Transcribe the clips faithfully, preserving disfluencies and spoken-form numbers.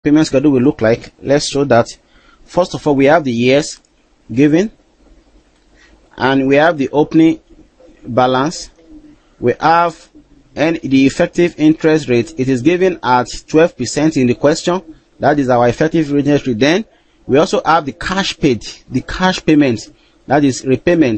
payment schedule will look like. Let's show that. First of all, we have the years given, and we have the opening balance. We have and the effective interest rate. It is given at twelve percent in the question. That is our effective interest rate. Then we also have the cash paid, the cash payment, that is repayment.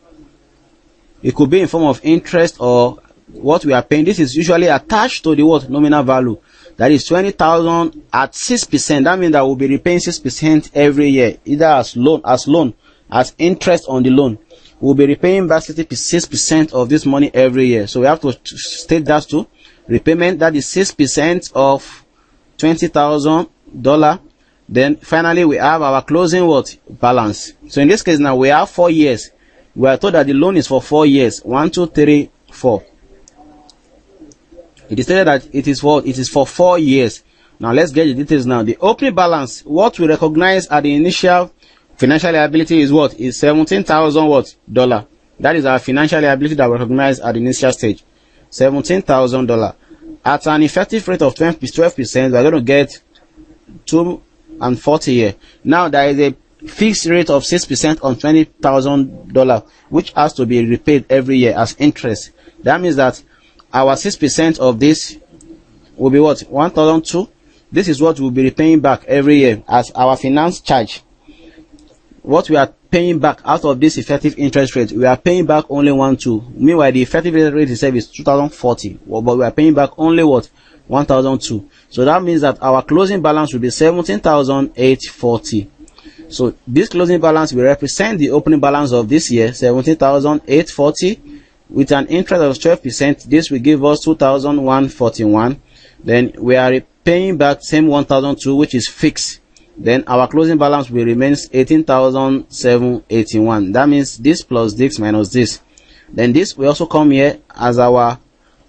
It could be in form of interest or what we are paying. This is usually attached to the what nominal value. That is twenty thousand at six percent. That means that we'll be repaying six percent every year, either as loan, as loan, as interest on the loan. We'll be repaying back six percent of this money every year. So we have to state that too. Repayment, that is six percent of twenty thousand dollars. Then finally we have our closing what balance. So in this case now we have four years. We are told that the loan is for four years. One, two, three, four. It is stated that it is for it is for four years. Now let's get the details now. The opening balance, what we recognize at the initial financial liability is what? Is seventeen thousand what? Dollar. That is our financial liability that we recognize at the initial stage. Seventeen thousand dollar. At an effective rate of twelve percent, we are going to get two and forty here. Now there is a fixed rate of six percent on twenty thousand dollar, which has to be repaid every year as interest. That means that our six percent of this will be what? one thousand two. This is what we'll be repaying back every year as our finance charge. What we are paying back out of this effective interest rate, we are paying back only one two. Meanwhile, the effective rate itself is two thousand forty, well, but we are paying back only what? one thousand two. So that means that our closing balance will be seventeen thousand eight hundred forty. So this closing balance will represent the opening balance of this year, seventeen thousand eight hundred forty. With an interest of twelve percent, this will give us two thousand one hundred forty-one. Then we are paying back same one thousand two, which is fixed. Then our closing balance will remain eighteen thousand seven hundred eighty-one. That means this plus this minus this. Then this will also come here as our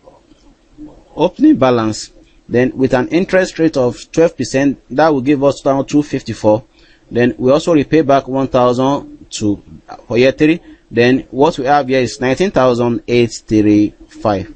opening balance. Then with an interest rate of twelve percent, that will give us two thousand two hundred fifty-four. Then we also repay back one thousand two for year three. Then what we have here is nineteen thousand eight hundred thirty-five.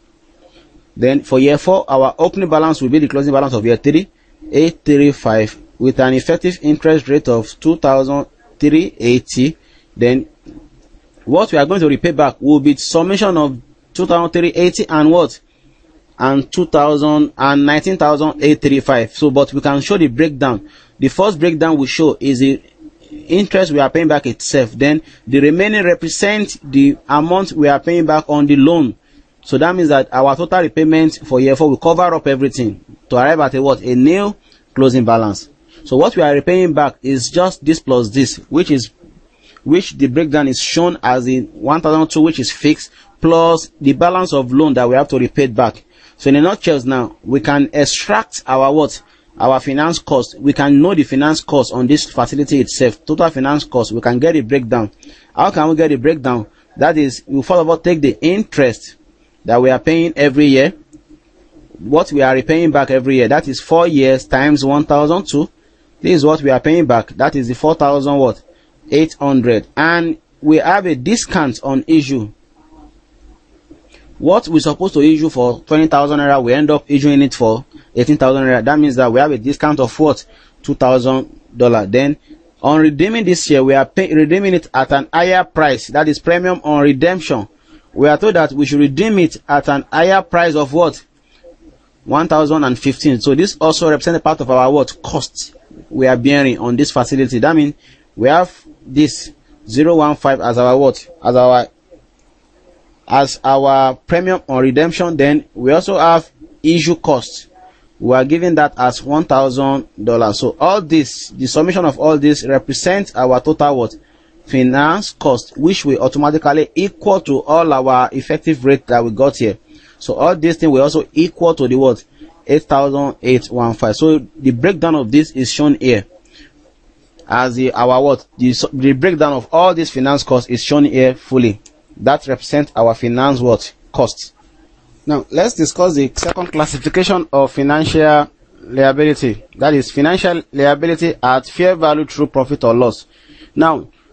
Then for year four, our opening balance will be the closing balance of year three, eight hundred thirty-five, with an effective interest rate of two thousand three hundred eighty. Then what we are going to repay back will be summation of two thousand three hundred eighty and what? And two thousand and nineteen thousand eight hundred thirty-five. So, but we can show the breakdown. The first breakdown we show is the interest we are paying back itself. Then the remaining represent the amount we are paying back on the loan. So that means that our total repayment for year four will cover up everything to arrive at a what? A nil closing balance. So what we are repaying back is just this plus this, which is which the breakdown is shown as in one thousand two, which is fixed, plus the balance of loan that we have to repay back. So in a nutshell now, we can extract our what? Our finance cost. We can know the finance cost on this facility itself. Total finance cost. We can get a breakdown. How can we get a breakdown? That is, we first of all take the interest that we are paying every year. What we are repaying back every year. That is four years times one thousand two. This is what we are paying back. That is the four thousand what? eight hundred. And we have a discount on issue. What we're supposed to issue for twenty thousand naira, we end up issuing it for eighteen thousand naira. That means that we have a discount of what? two thousand dollars. Then on redeeming this year, we are pay, redeeming it at an higher price. That is premium on redemption. We are told that we should redeem it at an higher price of what? one thousand fifteen. So this also represents a part of our what? Cost we are bearing on this facility. That means we have this zero one five as our what? As our as our premium on redemption. Then we also have issue cost. We are giving that as one thousand dollars. So all this, the summation of all this represents our total what? Finance cost, which will automatically equal to all our effective rate that we got here. So all these things will also equal to the what? eight thousand eight hundred fifteen. So the breakdown of this is shown here. As the our what? The, the breakdown of all these finance costs is shown here fully. That represents our finance what? Costs. Now let's discuss the second classification of financial liability. That is financial liability at fair value through profit or loss. Now,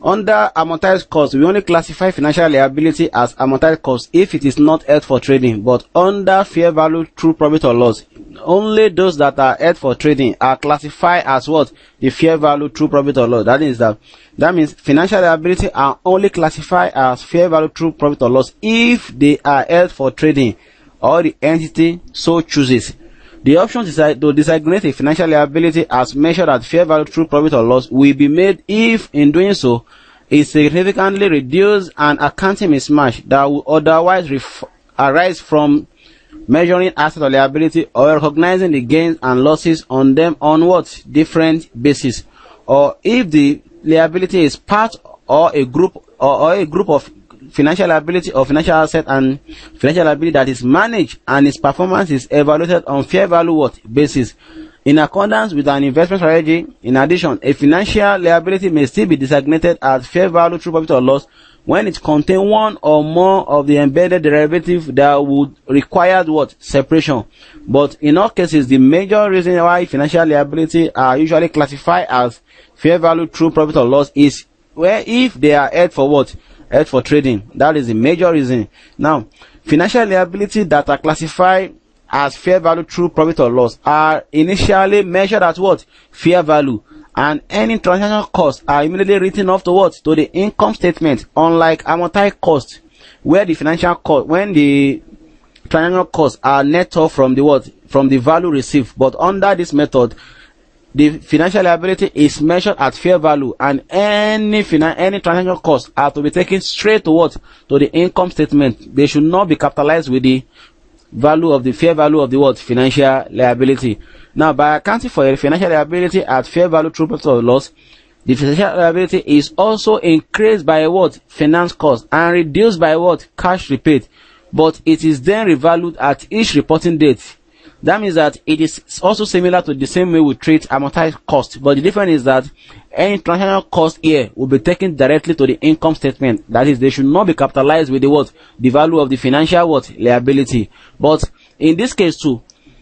Under amortized cost, we only classify financial liability as amortized cost if it is not held for trading, but under fair value through profit or loss, only those that are held for trading are classified as what? The fair value through profit or loss. That is that. That means financial liability are only classified as fair value through profit or loss if they are held for trading or the entity so chooses. The option to designate a financial liability as measured at fair value through profit or loss will be made if, in doing so, it significantly reduces an accounting mismatch that would otherwise arise from measuring asset or liability or recognizing the gains and losses on them on what different basis, or if the liability is part or a group or, or a group of financial liability or financial asset and financial liability that is managed and its performance is evaluated on fair value what basis in accordance with an investment strategy. In addition, a financial liability may still be designated as fair value through profit or loss when it contains one or more of the embedded derivative that would require what separation. But in all cases, the major reason why financial liability are usually classified as fair value through profit or loss is where if they are held for what? Held for trading. That is the major reason. Now, financial liability that are classified as fair value through profit or loss are initially measured at what? Fair value, and any transaction costs are immediately written off to what? To the income statement, unlike amortized costs, where the financial cost, when the transaction costs are net off from the what? From the value received. But under this method, the financial liability is measured at fair value, and any finan any transaction costs are to be taken straight to what? To the income statement. They should not be capitalized with the value of the fair value of the what? Financial liability. Now, by accounting for a financial liability at fair value through profit or loss, the financial liability is also increased by what? Finance cost, and reduced by what? Cash repaid. But it is then revalued at each reporting date. That means that it is also similar to the same way we treat amortized cost, but the difference is that any transaction cost here will be taken directly to the income statement. That is, they should not be capitalized with the what? The value of the financial what? Liability. But in this case too,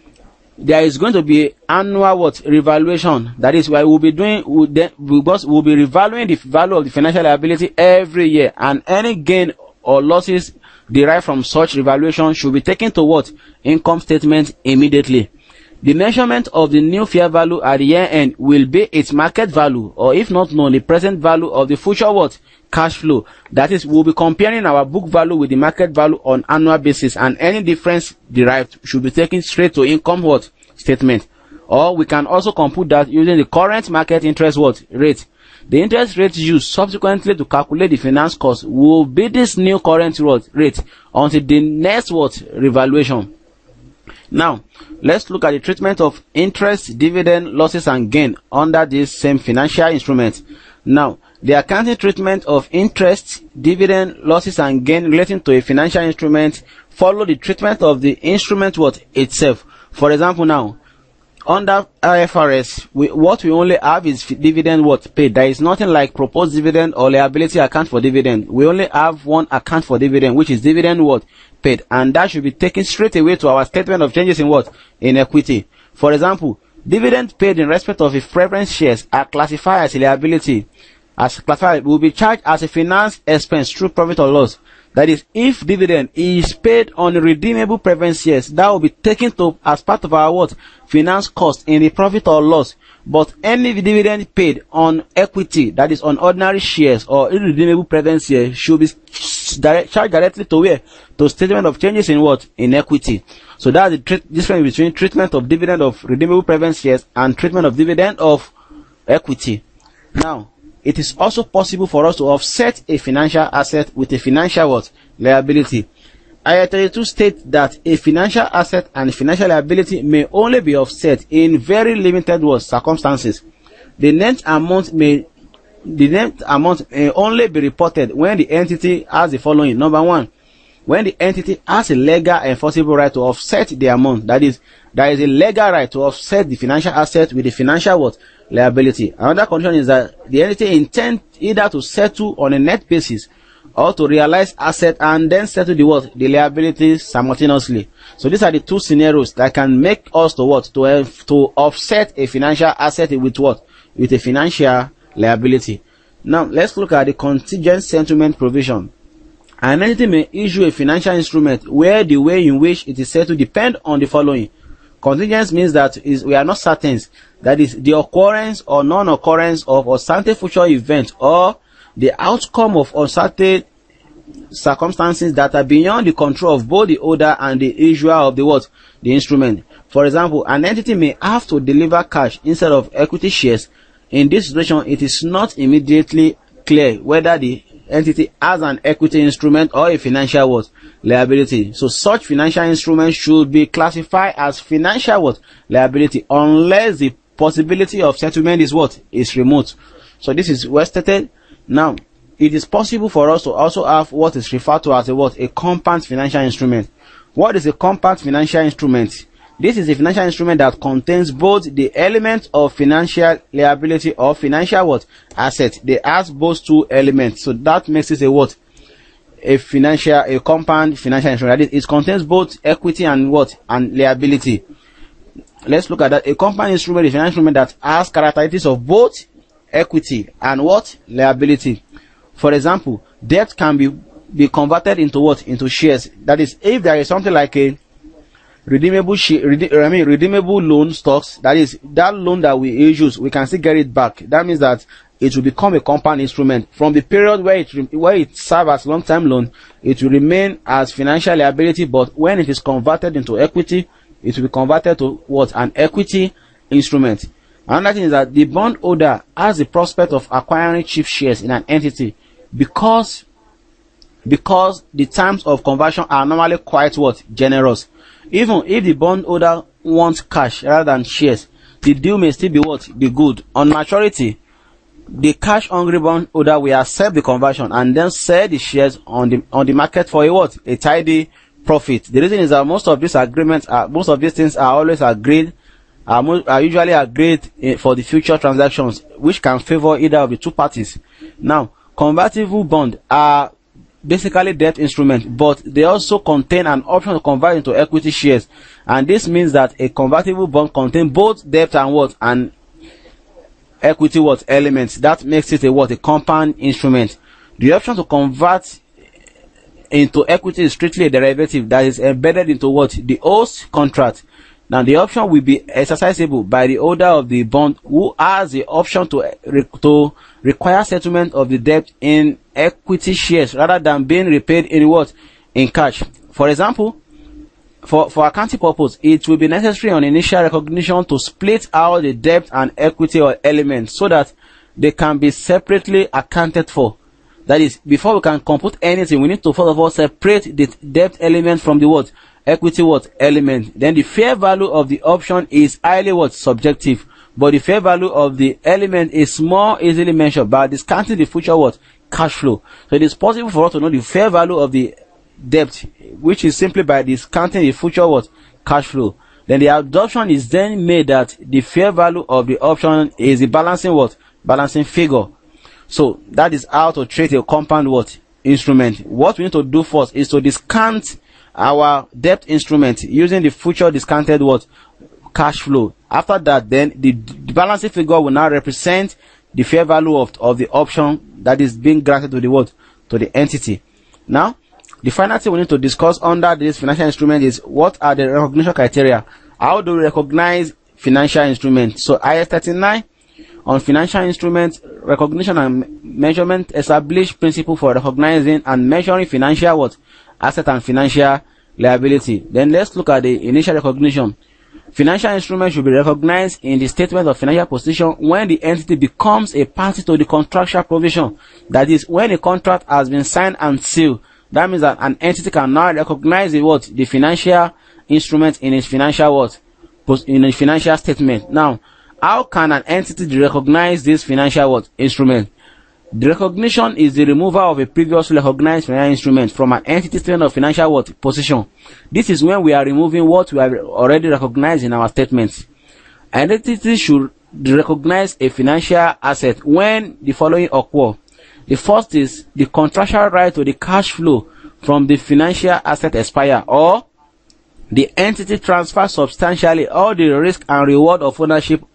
there is going to be annual what? Revaluation. That is why we'll be doing, we'll, then, we'll, we'll be revaluing the value of the financial liability every year, and any gain or losses derived from such revaluation should be taken to what? Income statement immediately. The measurement of the new fair value at the year end will be its market value, or if not known, the present value of the future what? Cash flow. That is, we'll be comparing our book value with the market value on annual basis, and any difference derived should be taken straight to income what? Statement. Or we can also compute that using the current market interest what? Rate. The interest rate used subsequently to calculate the finance cost will be this new current rate until the next what? Revaluation. Now, let's look at the treatment of interest, dividend, losses, and gain under this same financial instrument. Now, the accounting treatment of interest, dividend, losses, and gain relating to a financial instrument follow the treatment of the instrument what? Itself. For example, now, under I F R S, we, what we only have is dividend what? Paid. There is nothing like proposed dividend or liability account for dividend. We only have one account for dividend, which is dividend what? Paid. And that should be taken straight away to our statement of changes in what? In equity. For example, dividend paid in respect of if preference shares are classified as a liability, as classified, will be charged as a finance expense through profit or loss. That is, if dividend is paid on redeemable preference shares, that will be taken to as part of our what? Finance cost in the profit or loss. But any dividend paid on equity, that is on ordinary shares or irredeemable preference shares, should be direct, charged directly to where? To statement of changes in what? In equity. So that's the difference between treatment of dividend of redeemable preference shares and treatment of dividend of equity. Now, it is also possible for us to offset a financial asset with a financial what? Liability. I thirty-two states that a financial asset and financial liability may only be offset in very limited what? Circumstances. The net amount may the net amount may only be reported when the entity has the following. Number one, when the entity has a legal enforceable right to offset the amount. That is, there is a legal right to offset the financial asset with the financial what? Liability. Another condition is that the entity intends either to settle on a net basis or to realize asset and then settle the what? The liabilities simultaneously. So these are the two scenarios that can make us to what? To uh, to offset a financial asset with what? With a financial liability. Now let's look at the contingent settlement provision. An entity may issue a financial instrument where the way in which it is settled depend on the following. Contingent means that is we are not certain, that is the occurrence or non-occurrence of uncertain future event or the outcome of uncertain circumstances that are beyond the control of both the holder and the issuer of the what the instrument. For example, an entity may have to deliver cash instead of equity shares. In this situation, it is not immediately clear whether the entity has an equity instrument or a financial what liability. So such financial instrument should be classified as financial what liability unless the possibility of settlement is what is remote. So this is well stated. Now it is possible for us to also have what is referred to as a what a compound financial instrument. What is a compound financial instrument? This is a financial instrument that contains both the element of financial liability or financial what asset. They has both two elements, so that makes it a what a financial a compound financial instrument. That is, it contains both equity and what and liability. Let's look at that. A compound instrument is an instrument that has characteristics of both equity and what liability. For example, debt can be be converted into what into shares. That is, if there is something like a redeemable share, rede I mean redeemable loan stocks, that is that loan that we issue, we can still get it back. That means that it will become a compound instrument. From the period where it where it serves as long-term loan, it will remain as financial liability, but when it is converted into equity, it will be converted to what an equity instrument. Another thing is that the bondholder has the prospect of acquiring cheap shares in an entity because because the terms of conversion are normally quite what generous. Even if the bondholder wants cash rather than shares, the deal may still be what be good. On maturity, the cash hungry bondholder will accept the conversion and then sell the shares on the on the market for a what a tidy profit. The reason is that most of these agreements are most of these things are always agreed are, mo are usually agreed for the future transactions, which can favor either of the two parties. Now, convertible bonds are basically debt instruments, but they also contain an option to convert into equity shares, and this means that a convertible bond contains both debt and what and equity what elements. That makes it a what a compound instrument. The option to convert into equity is strictly a derivative that is embedded into what the host contract. Now the option will be exercisable by the holder of the bond, who has the option to to require settlement of the debt in equity shares rather than being repaid in what in cash. For example, for for accounting purpose, it will be necessary on initial recognition to split out the debt and equity or elements so that they can be separately accounted for. That is, before we can compute anything, we need to first of all separate the debt element from the what equity what element. Then the fair value of the option is highly what subjective, but the fair value of the element is more easily measured by discounting the future what cash flow. So it is possible for us to know the fair value of the debt, which is simply by discounting the future what cash flow. Then the adoption is then made that the fair value of the option is the balancing what balancing figure. So that is how to treat a compound what instrument. What we need to do first is to discount our debt instrument using the future discounted what cash flow. After that, then the, the balancing figure will now represent the fair value of, of the option that is being granted to the what to the entity. Now, the final thing we need to discuss under this financial instrument is what are the recognition criteria. How do we recognize financial instruments? So I S thirty-nine on financial instruments recognition and measurement establish principle for recognizing and measuring financial what asset and financial liability. Then let's look at the initial recognition. Financial instruments should be recognized in the statement of financial position when the entity becomes a party to the contractual provision. That is, when a contract has been signed and sealed. That means that an entity can now recognize the what the financial instrument in its financial what in a financial statement. Now, how can an entity recognize this financial what instrument? The recognition is the removal of a previously recognized financial instrument from an entity statement of financial what position. This is when we are removing what we have already recognized in our statements. An entity should recognize a financial asset when the following occur. The first is the contractual right to the cash flow from the financial asset expire, or the entity transfers substantially all the risk and reward of ownership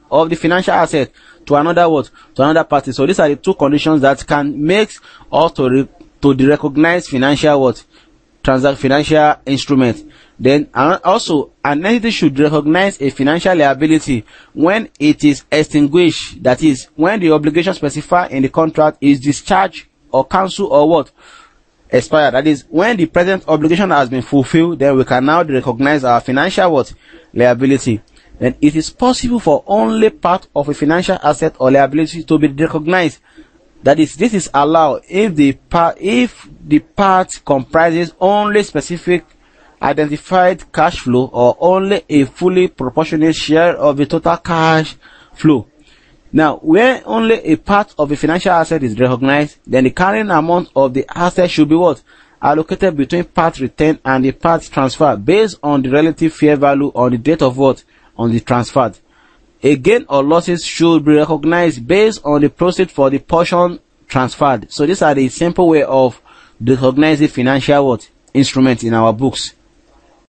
of the financial asset to another what? To another party. So these are the two conditions that can make us to re to the recognized financial what? Transact financial instrument. Then also an entity should recognize a financial liability when it is extinguished, that is, when the obligation specified in the contract is discharged or cancelled or what? Expired. That is, when the present obligation has been fulfilled, then we can now recognize our financial what? Liability. Then it is possible for only part of a financial asset or liability to be recognized. That is, this is allowed if the part if the part comprises only specific identified cash flow or only a fully proportionate share of the total cash flow. Now, where only a part of a financial asset is recognized, then the carrying amount of the asset should be what? Allocated between part retained and the part transferred based on the relative fair value on the date of what? On the transferred. A gain or losses should be recognized based on the proceeds for the portion transferred. So these are the simple way of recognizing financial what? Instruments in our books.